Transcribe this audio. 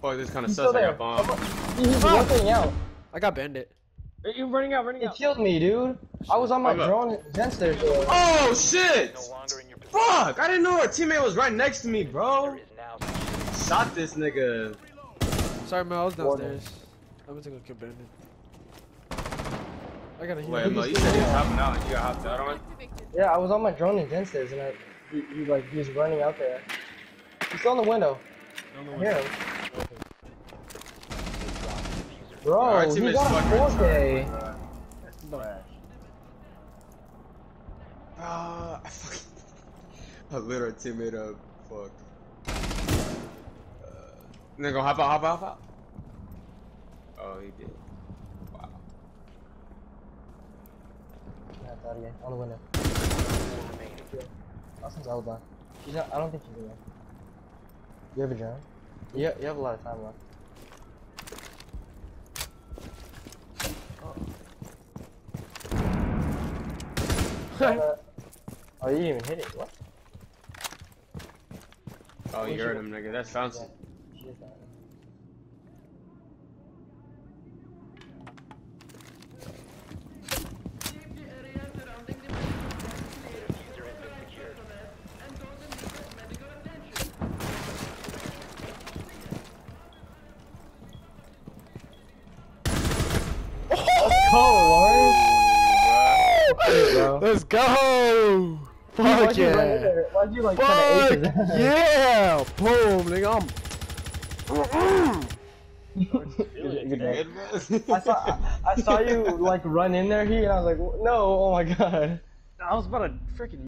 Oh, this kind of He's sus. still I there. got bombed. He's rotating out. I got bandit. You're running out, He killed me, dude. I was on my drone Zenster. Oh shit! Fuck! I didn't know our teammate was right next to me, bro. Shot this nigga. Sorry, Mel. I was downstairs. I went to go kill bandit. I gotta heal. Wait, Mel, you said he was hopping out and you got hopped out on? Yeah, I was on my drone in Zensters and he was running out there. He's still in the window. I hear him. Bro, he got a 4K. I fucking... I lit our teammate up. Fuck. Nigga, hop out. Oh, he did. Wow. Yeah, out again. On the window. Austin's alibi. She's not, I don't think she's in there. You have a drone? Yeah, you have a lot of time left. Oh, you didn't even hit it. What? Oh, you heard him, nigga. That's fancy. She is not. Let's go! Fuck yeah! Why'd you like Fuck kinda ace yeah! Boom, nigga, I saw you like run in there, and I was like, no, oh my god. I was about to freaking